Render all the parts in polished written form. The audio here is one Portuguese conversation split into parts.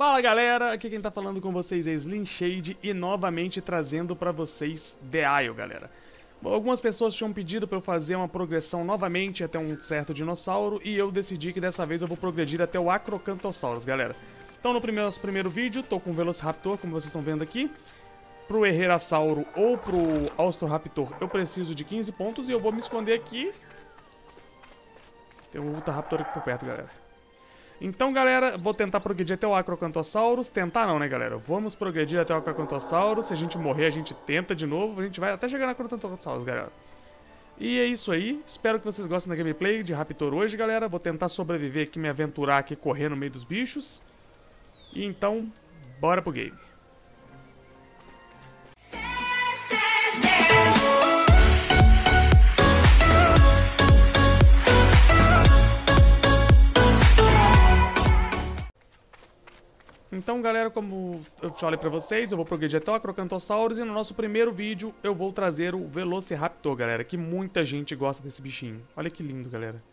Fala galera, aqui quem tá falando com vocês é Slim Shade e novamente trazendo pra vocês The Isle, galera. Bom, algumas pessoas tinham pedido pra eu fazer uma progressão novamente até um certo dinossauro e eu decidi que dessa vez eu vou progredir até o Acrocanthosaurus, galera. Então no nosso primeiro vídeo, tô com o Velociraptor, como vocês estão vendo aqui. Pro Herrerasauro ou pro Austroraptor eu preciso de 15 pontos e eu vou me esconder aqui. Tem um Utahraptor aqui por perto, galera. Então, galera, vou tentar progredir até o Acrocanthosaurus. Tentar não, né, galera? Vamos progredir até o Acrocanthosaurus. Se a gente morrer, a gente tenta de novo. A gente vai até chegar no Acrocanthosaurus, galera. E é isso aí. Espero que vocês gostem da gameplay de Raptor hoje, galera. Vou tentar sobreviver aqui, me aventurar aqui, correr no meio dos bichos. E então, bora pro game. Então, galera, como eu falei pra vocês, eu vou progredir até o Acrocanthosaurus e no nosso primeiro vídeo eu vou trazer o Velociraptor, galera, que muita gente gosta desse bichinho. Olha que lindo, galera.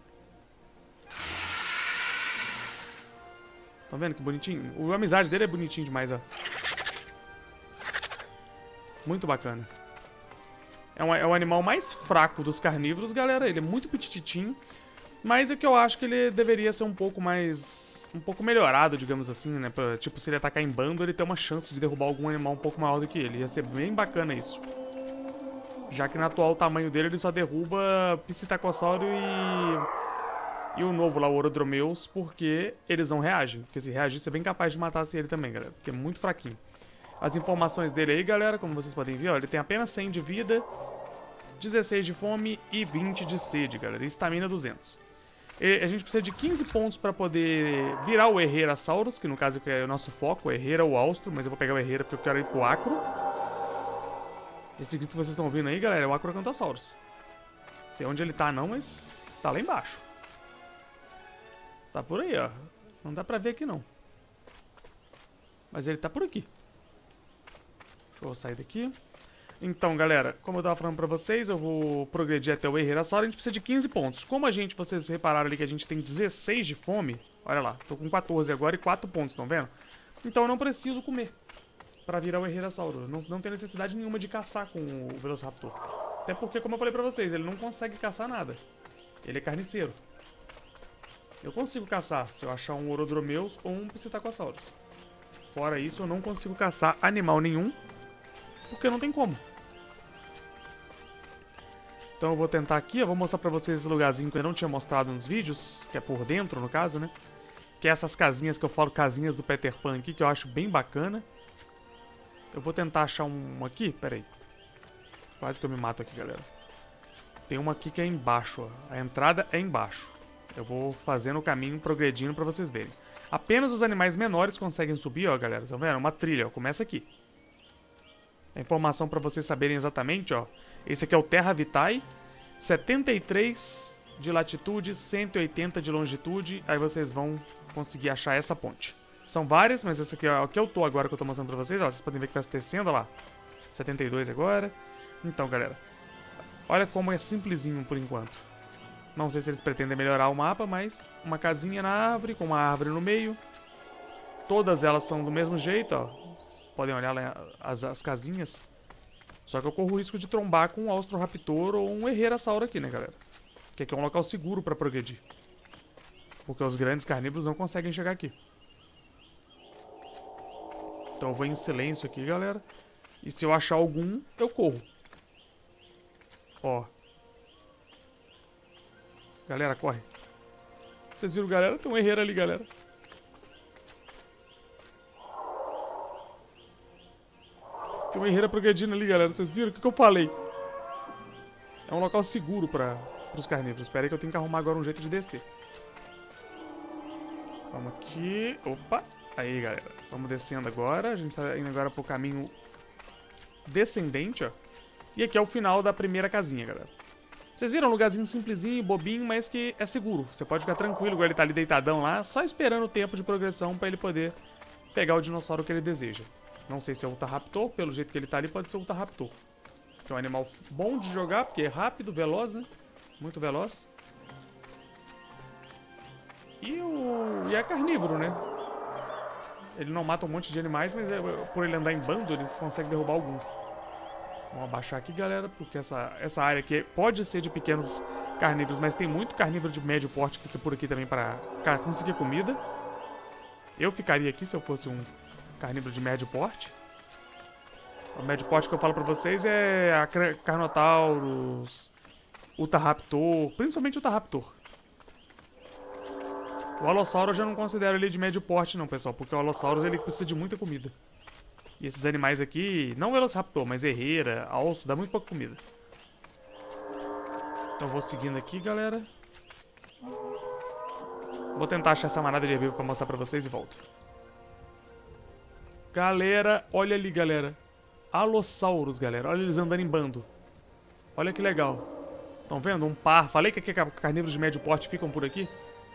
Estão vendo que bonitinho? A amizade dele é bonitinho demais, ó. Muito bacana. É o animal mais fraco dos carnívoros, galera. Ele é muito petititinho, mas é que eu acho que ele deveria ser um pouco melhorado, digamos assim, né? Pra, tipo, se ele atacar em bando, ele ter uma chance de derrubar algum animal um pouco maior do que ele. Ia ser bem bacana isso. Já que no atual tamanho dele, ele só derruba Psittacossauro e o novo lá, o Orodromeus, porque eles não reagem. Porque se reagisse, é bem capaz de matar ele também, galera. Porque é muito fraquinho. As informações dele aí, galera, como vocês podem ver, ó, ele tem apenas 100 de vida, 16 de fome e 20 de sede, galera. E estamina 200. A gente precisa de 15 pontos para poder virar o Herrerasaurus, que no caso é o nosso foco, o Herrera ou o Austro, mas eu vou pegar o Herrera porque eu quero ir pro Acro. Esse grito que vocês estão ouvindo aí, galera, é o Acrocanthosaurus. Não sei onde ele tá não, mas tá lá embaixo. Tá por aí, ó. Não dá pra ver aqui não. Mas ele tá por aqui. Deixa eu sair daqui. Então, galera, como eu tava falando pra vocês, eu vou progredir até o Herrerasaurus. A gente precisa de 15 pontos. Como vocês repararam ali que a gente tem 16 de fome. Olha lá, tô com 14 agora e 4 pontos, estão vendo? Então eu não preciso comer pra virar o Herrerasaurus. Não tem necessidade nenhuma de caçar com o Velociraptor. Até porque, como eu falei pra vocês, ele não consegue caçar nada. Ele é carniceiro. Eu consigo caçar se eu achar um Orodromeus ou um Psittacossaurus. Fora isso, eu não consigo caçar animal nenhum, porque não tem como. Então eu vou tentar aqui, eu vou mostrar pra vocês esse lugarzinho que eu não tinha mostrado nos vídeos, que é por dentro, no caso, né? Que é essas casinhas que eu falo, casinhas do Peter Pan aqui, que eu acho bem bacana. Eu vou tentar achar um aqui, pera aí. Quase que eu me mato aqui, galera. Tem uma aqui que é embaixo, ó. A entrada é embaixo. Eu vou fazendo o caminho, progredindo pra vocês verem. Apenas os animais menores conseguem subir, ó, galera. Estão vendo? Uma trilha, ó. Começa aqui. A informação para vocês saberem exatamente, ó. Esse aqui é o Terra Vitae, 73 de latitude, 180 de longitude. Aí vocês vão conseguir achar essa ponte. São várias, mas essa aqui é o que eu tô agora, que eu tô mostrando pra vocês. Ó, vocês podem ver que vai descendo, ó lá. 72 agora. Então, galera, olha como é simplesinho por enquanto. Não sei se eles pretendem melhorar o mapa, mas uma casinha na árvore, com uma árvore no meio. Todas elas são do mesmo jeito, ó. Podem olhar lá as casinhas. Só que eu corro o risco de trombar com um Austroraptor ou um Herrerasauro aqui, né, galera? Que aqui é um local seguro pra progredir. Porque os grandes carnívoros não conseguem chegar aqui. Então eu vou em silêncio aqui, galera. E se eu achar algum, eu corro. Ó. Galera, corre. Vocês viram, galera? Tem um Herrera ali, galera. Tem uma Herrera progredindo ali, galera. Vocês viram? O que eu falei? É um local seguro para os carnívoros. Espera aí que eu tenho que arrumar agora um jeito de descer. Vamos aqui. Opa! Aí, galera. Vamos descendo agora. A gente tá indo agora pro caminho descendente, ó. E aqui é o final da primeira casinha, galera. Vocês viram? Um lugarzinho simplesinho, bobinho, mas que é seguro. Você pode ficar tranquilo, igual ele tá ali deitadão lá, só esperando o tempo de progressão para ele poder pegar o dinossauro que ele deseja. Não sei se é o Utahraptor, pelo jeito que ele tá ali, pode ser o Utahraptor. Que é um animal bom de jogar, porque é rápido, veloz, né? Muito veloz. E é carnívoro, né? Ele não mata um monte de animais, mas por ele andar em bando, ele consegue derrubar alguns. Vamos abaixar aqui, galera, porque essa área aqui pode ser de pequenos carnívoros, mas tem muito carnívoro de médio porte que por aqui também para conseguir comida. Eu ficaria aqui se eu fosse um carnívoro de médio porte. O médio porte que eu falo pra vocês é a Carnotaurus, Utahraptor, principalmente o Utahraptor. O Allosaurus eu já não considero ele de médio porte não, pessoal, porque o Allosaurus ele precisa de muita comida. E esses animais aqui, não o Velociraptor, mas herreira, alce, dá muito pouca comida. Então vou seguindo aqui, galera. Vou tentar achar essa manada de herbívoro pra mostrar pra vocês e volto. Galera, olha ali, galera. Allosaurus, galera. Olha eles andando em bando. Olha que legal. Estão vendo? Um par. Falei que aqui carnívoros de médio porte ficam por aqui.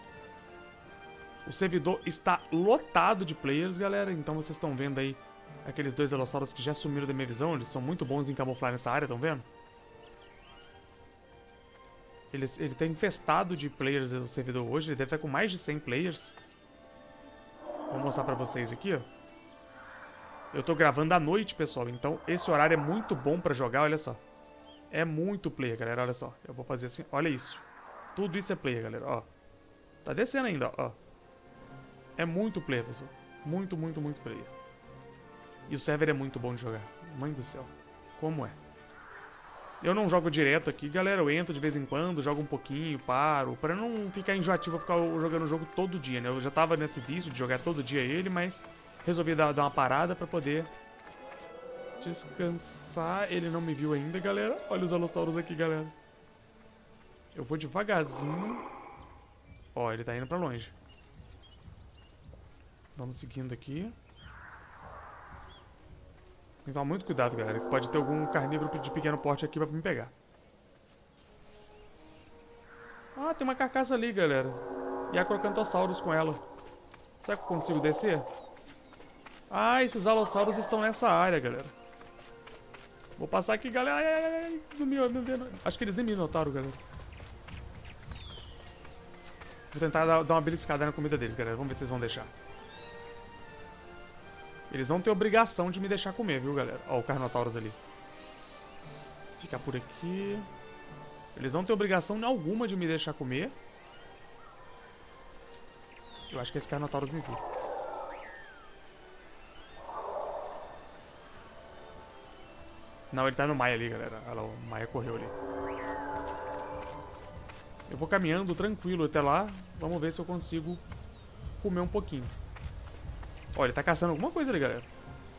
O servidor está lotado de players, galera. Então vocês estão vendo aí aqueles dois Allosaurus que já sumiram da minha visão. Eles são muito bons em camuflar nessa área, estão vendo? Ele está infestado de players o servidor hoje. Ele deve estar com mais de 100 players. Vou mostrar pra vocês aqui, ó. Eu tô gravando à noite, pessoal. Então esse horário é muito bom pra jogar, olha só. É muito player, galera, olha só. Eu vou fazer assim, olha isso. Tudo isso é player, galera, ó. Tá descendo ainda, ó. É muito player, pessoal. Muito, muito, muito player. E o server é muito bom de jogar. Mãe do céu. Como é? Eu não jogo direto aqui, galera. Eu entro de vez em quando, jogo um pouquinho, paro. Pra não ficar enjoativo, ficar jogando o jogo todo dia, né? Eu já tava nesse vício de jogar todo dia ele, mas resolvi dar uma parada pra poder descansar. Ele não me viu ainda, galera. Olha os Allosaurus aqui, galera. Eu vou devagarzinho. Ó, ele tá indo pra longe. Vamos seguindo aqui. Tem que tomar muito cuidado, galera. Pode ter algum carnívoro de pequeno porte aqui pra me pegar. Ah, tem uma carcaça ali, galera. E a Acrocanthosaurus com ela. Será que eu consigo descer? Ah, esses Allosaurus estão nessa área, galera. Vou passar aqui, galera. Ai, acho que eles nem me notaram, galera. Vou tentar dar uma beliscada na comida deles, galera. Vamos ver se eles vão deixar. Eles não têm obrigação de me deixar comer, viu, galera? Ó, o Carnotaurus ali. Ficar por aqui. Eles não têm obrigação alguma de me deixar comer. Eu acho que esse Carnotaurus me viu. Não, ele tá no Maia ali, galera. Olha lá, o Maia correu ali. Eu vou caminhando tranquilo até lá. Vamos ver se eu consigo comer um pouquinho. Olha, ele tá caçando alguma coisa ali, galera.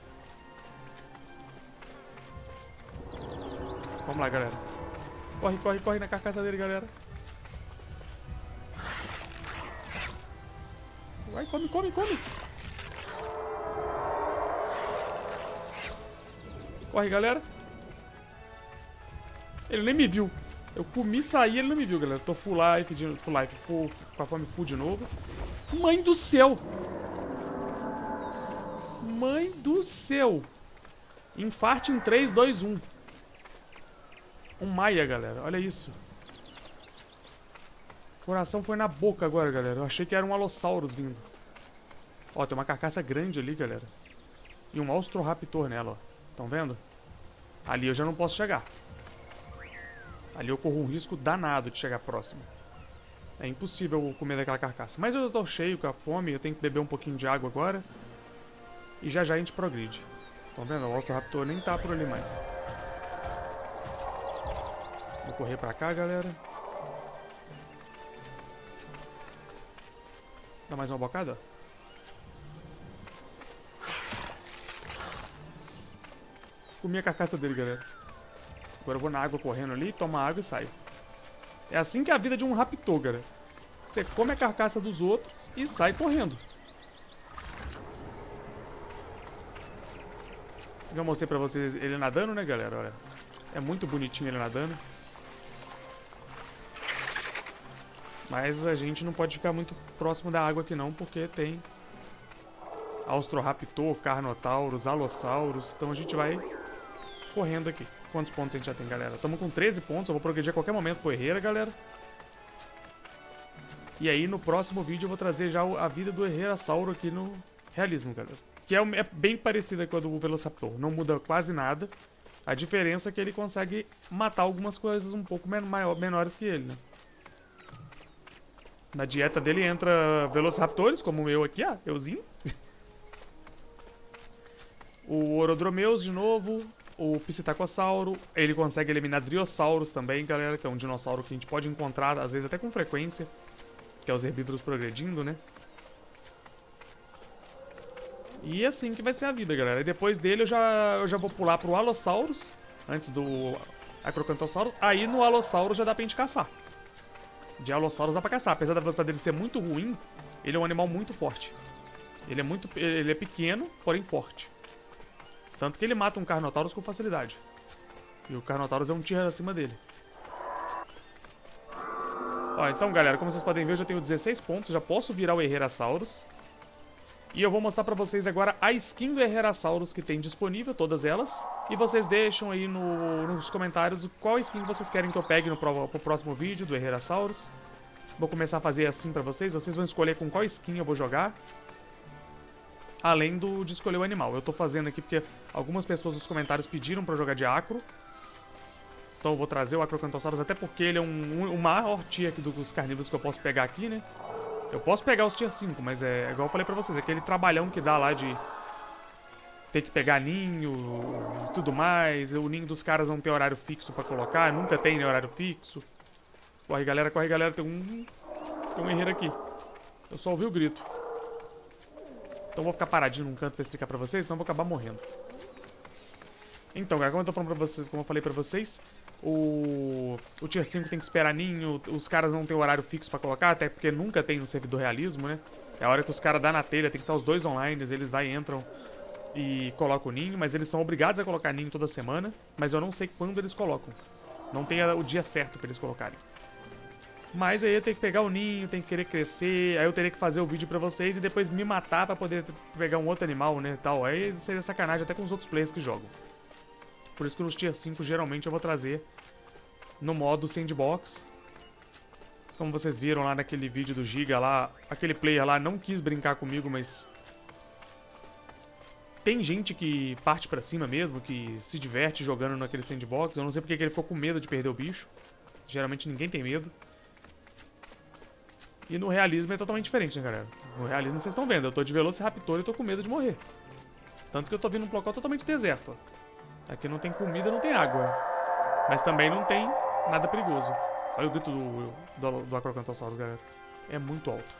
Vamos lá, galera. Corre, corre, corre na carcaça dele, galera. Vai, come, come, come. Corre, galera. Ele nem me viu. Eu comi, saí, ele não me viu, galera. Tô full life, com a fome full de novo. Mãe do céu! Mãe do céu! Infarte em 3, 2, 1. Um Maia, galera. Olha isso. O coração foi na boca agora, galera. Eu achei que era um Allosaurus vindo. Ó, tem uma carcaça grande ali, galera. E um Austroraptor nela, ó. Estão vendo? Ali eu já não posso chegar. Ali eu corro um risco danado de chegar próximo. É impossível comer daquela carcaça. Mas eu tô cheio, com a fome. Eu tenho que beber um pouquinho de água agora. E já já a gente progride. Estão vendo? O Austroraptor nem tá por ali mais. Vou correr pra cá, galera. Dá mais uma bocada? Comi a carcaça dele, galera. Agora eu vou na água correndo ali, tomo água e saio. É assim que é a vida de um raptor, galera. Você come a carcaça dos outros e sai correndo. Já mostrei pra vocês ele nadando, né, galera? Olha. É muito bonitinho ele nadando. Mas a gente não pode ficar muito próximo da água aqui não, porque tem Austroraptor, Carnotaurus, Allosaurus. Então a gente vai correndo aqui. Quantos pontos a gente já tem, galera? Estamos com 13 pontos. Eu vou progredir a qualquer momento com o Herrera, galera. E aí no próximo vídeo eu vou trazer já a vida do Herrerasauro aqui Realismo, galera. Que é bem parecida com a do Velociraptor. Não muda quase nada. A diferença é que ele consegue matar algumas coisas um pouco menores que ele, né? Na dieta dele entra Velociraptores, como o meu aqui, euzinho. O Orodromeus de novo. O Psitacossauro. Ele consegue eliminar Driossauros também, galera. Que é um dinossauro que a gente pode encontrar, às vezes até com frequência. Que é os herbívoros progredindo, né? E assim que vai ser a vida, galera. E depois dele eu já vou pular pro Allosaurus. Antes do Acrocanthosaurus. Aí no Allosaurus já dá pra gente caçar. De Allosaurus dá pra caçar. Apesar da velocidade dele ser muito ruim, ele é um animal muito forte. Ele é pequeno, porém forte. Tanto que ele mata um Carnotaurus com facilidade. E o Carnotaurus é um tier acima dele. Ó, então galera, como vocês podem ver, eu já tenho 16 pontos. Já posso virar o Herrerasaurus. E eu vou mostrar pra vocês agora a skin do Herrerasaurus que tem disponível, todas elas. E vocês deixam aí nos comentários qual skin vocês querem que eu pegue pro próximo vídeo do Herrerasaurus. Vou começar a fazer assim pra vocês. Vocês vão escolher com qual skin eu vou jogar. Além de escolher o animal. Eu tô fazendo aqui porque algumas pessoas nos comentários pediram pra eu jogar de Acro. Então eu vou trazer o Acrocanthosaurus, até porque ele é o maior tier aqui dos carnívoros que eu posso pegar aqui, né? Eu posso pegar os tier 5, mas é igual eu falei pra vocês, aquele trabalhão que dá lá de ter que pegar ninho e tudo mais. O ninho dos caras não tem horário fixo pra colocar, nunca tem horário fixo. Corre galera, tem um herreiro aqui. Eu só ouvi o grito. Então eu vou ficar paradinho num canto pra explicar pra vocês, senão eu vou acabar morrendo. Então, galera, como eu tô falando pra vocês, como eu falei pra vocês, o Tier 5 tem que esperar ninho, os caras não tem horário fixo pra colocar, até porque nunca tem no servidor realismo, né? É a hora que os caras dão na telha, tem que estar os dois online, eles entram e colocam o ninho, mas eles são obrigados a colocar ninho toda semana, mas eu não sei quando eles colocam. Não tem o dia certo pra eles colocarem. Mas aí eu tenho que pegar o ninho, tem que querer crescer, aí eu teria que fazer o vídeo pra vocês e depois me matar pra poder pegar um outro animal, né, tal. Aí seria sacanagem até com os outros players que jogam. Por isso que nos Tier 5 geralmente eu vou trazer no modo Sandbox. Como vocês viram lá naquele vídeo do Giga lá, aquele player lá não quis brincar comigo, mas tem gente que parte pra cima mesmo, que se diverte jogando naquele Sandbox. Eu não sei porque que ele ficou com medo de perder o bicho. Geralmente ninguém tem medo. E no realismo é totalmente diferente, né, galera? No realismo vocês estão vendo, eu tô de Velociraptor e tô com medo de morrer. Tanto que eu tô vindo num local totalmente deserto, ó. Aqui não tem comida, não tem água. Mas também não tem nada perigoso. Olha o grito do Acrocanthosaurus, galera. É muito alto.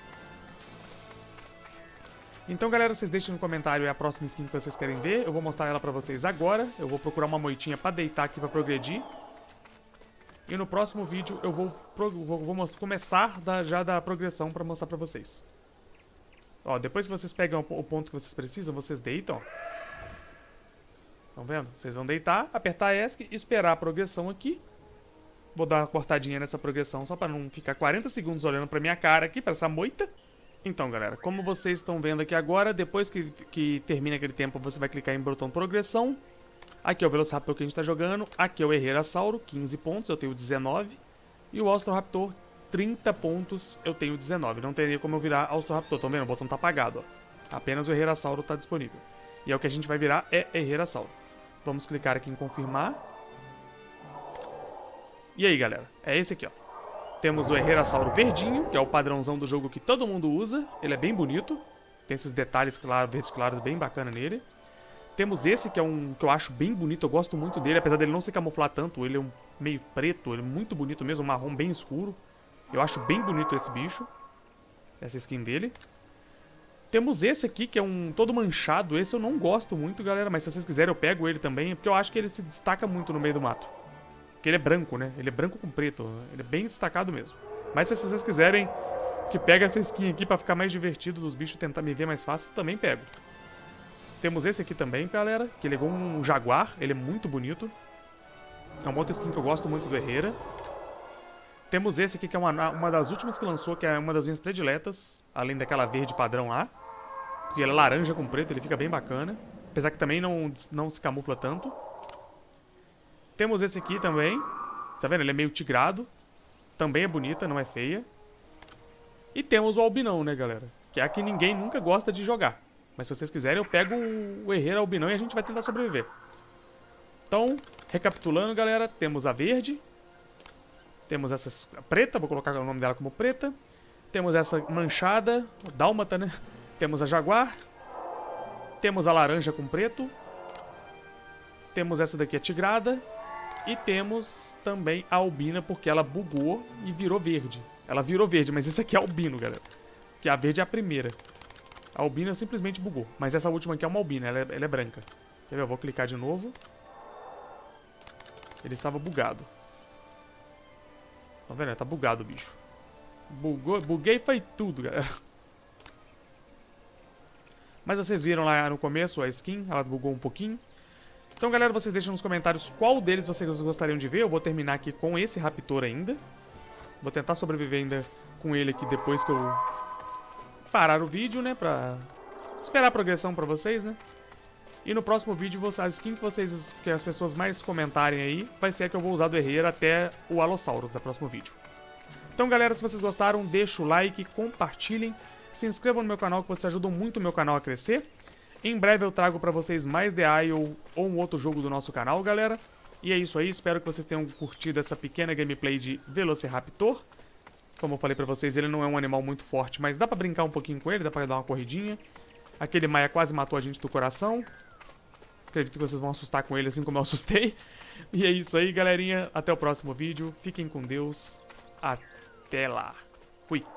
Então, galera, vocês deixem no comentário a próxima skin que vocês querem ver. Eu vou mostrar ela pra vocês agora. Eu vou procurar uma moitinha pra deitar aqui pra progredir. E no próximo vídeo eu vou começar já da progressão pra mostrar pra vocês. Ó, depois que vocês pegam o ponto que vocês precisam, vocês deitam, ó. Estão vendo? Vocês vão deitar, apertar ESC e esperar a progressão aqui. Vou dar uma cortadinha nessa progressão só pra não ficar 40 segundos olhando pra minha cara aqui, pra essa moita. Então, galera, como vocês estão vendo aqui agora, depois que termina aquele tempo, você vai clicar em botão progressão. Aqui é o Velociraptor que a gente tá jogando. Aqui é o Herrerasauro, 15 pontos, eu tenho 19. E o Austroraptor, 30 pontos, eu tenho 19. Não teria como eu virar Austroraptor, estão vendo? O botão tá apagado, ó. Apenas o Herrerasauro tá disponível. E é o que a gente vai virar, é Herrerasauro. Vamos clicar aqui em confirmar. E aí, galera, é esse aqui, ó. Temos o Herrerasauro verdinho, que é o padrãozão do jogo que todo mundo usa. Ele é bem bonito. Tem esses detalhes verdes claros bem bacana nele. Temos esse, que é que eu acho bem bonito. Eu gosto muito dele, apesar dele não se camuflar tanto. Ele é meio preto, ele é muito bonito mesmo, um marrom bem escuro. Eu acho bem bonito esse bicho. Essa skin dele. Temos esse aqui, que é todo manchado. Esse eu não gosto muito, galera, mas se vocês quiserem eu pego ele também, porque eu acho que ele se destaca muito no meio do mato. Porque ele é branco, né? Ele é branco com preto. Ele é bem destacado mesmo. Mas se vocês quiserem que pegue essa skin aqui pra ficar mais divertido dos bichos, tentar me ver mais fácil, também pego. Temos esse aqui também, galera, que ele é igual um jaguar. Ele é muito bonito. É uma outra skin que eu gosto muito do Herrera. Temos esse aqui, que é uma das últimas que lançou, que é uma das minhas prediletas, além daquela verde padrão lá. Porque ele é laranja com preto, ele fica bem bacana. Apesar que também não se camufla tanto. Temos esse aqui também. Tá vendo? Ele é meio tigrado. Também é bonita, não é feia. E temos o albinão, né, galera? Que é a que ninguém nunca gosta de jogar. Mas se vocês quiserem, eu pego o herreiro albinão e a gente vai tentar sobreviver. Então, recapitulando, galera, temos a verde. Temos essa preta, vou colocar o nome dela como preta. Temos essa manchada, dálmata, né? Temos a jaguar. Temos a laranja com preto. Temos essa daqui, a tigrada. E temos também a albina, porque ela bugou e virou verde. Ela virou verde, mas esse aqui é albino, galera. Porque a verde é a primeira. A albina simplesmente bugou. Mas essa última aqui é uma albina, ela é branca. Quer ver? Eu vou clicar de novo. Ele estava bugado. Tá vendo? Tá bugado o bicho. Buguei foi tudo, galera. Mas vocês viram lá no começo a skin, ela bugou um pouquinho. Então, galera, vocês deixam nos comentários qual deles vocês gostariam de ver. Eu vou terminar aqui com esse raptor ainda. Vou tentar sobreviver ainda com ele aqui depois que eu parar o vídeo, né? Pra esperar a progressão pra vocês, né? E no próximo vídeo, a skin que as pessoas mais comentarem aí vai ser a que eu vou usar do herreiro até o Allosaurus da próximo vídeo. Então, galera, se vocês gostaram, deixa o like, compartilhem, se inscrevam no meu canal que vocês ajudam muito o meu canal a crescer. Em breve eu trago pra vocês mais The Isle ou um outro jogo do nosso canal, galera. E é isso aí, espero que vocês tenham curtido essa pequena gameplay de Velociraptor. Como eu falei pra vocês, ele não é um animal muito forte, mas dá pra brincar um pouquinho com ele, dá pra dar uma corridinha. Aquele Maia quase matou a gente do coração. Acredito que vocês vão assustar com ele assim como eu assustei. E é isso aí, galerinha. Até o próximo vídeo. Fiquem com Deus. Até lá. Fui.